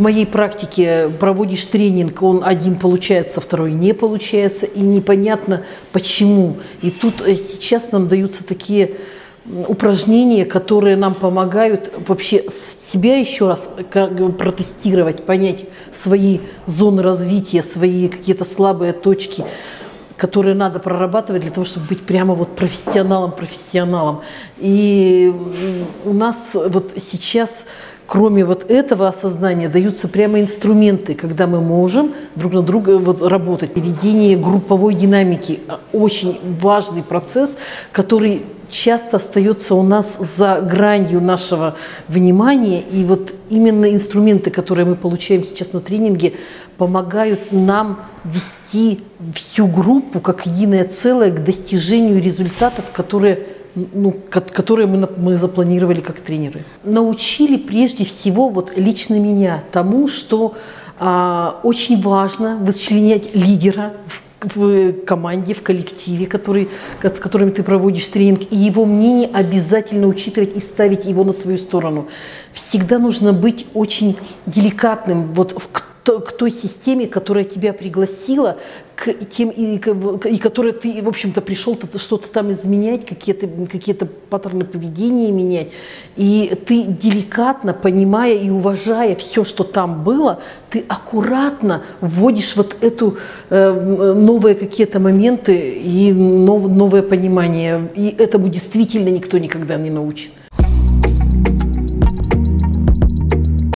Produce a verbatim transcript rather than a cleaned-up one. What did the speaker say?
моей практике проводишь тренинг, он один получается, второй не получается, и непонятно почему. И тут сейчас нам даются такие упражнения, которые нам помогают вообще себя еще раз протестировать, понять свои зоны развития, свои какие-то слабые точки, которые надо прорабатывать для того, чтобы быть прямо вот профессионалом-профессионалом. И у нас вот сейчас, кроме вот этого осознания, даются прямо инструменты, когда мы можем друг на друга вот работать. Ведение групповой динамики – очень важный процесс, который часто остается у нас за гранью нашего внимания. И вот именно инструменты, которые мы получаем сейчас на тренинге, помогают нам вести всю группу как единое целое к достижению результатов, которые, ну, которые мы, мы запланировали как тренеры. Научили прежде всего вот лично меня тому, что а, очень важно вычленять лидера в в команде, в коллективе, который, с которыми ты проводишь тренинг, и его мнение обязательно учитывать и ставить его на свою сторону. Всегда нужно быть очень деликатным вот в, к, к той системе, которая тебя пригласила, к тем, и, и которой ты, в общем-то, пришел что-то там изменять, какие-то какие-то паттерны поведения менять. И ты деликатно, понимая и уважая все, что там было, ты аккуратно вводишь вот эту э, новые какие-то моменты и нов, новое понимание. И этому действительно никто никогда не научит.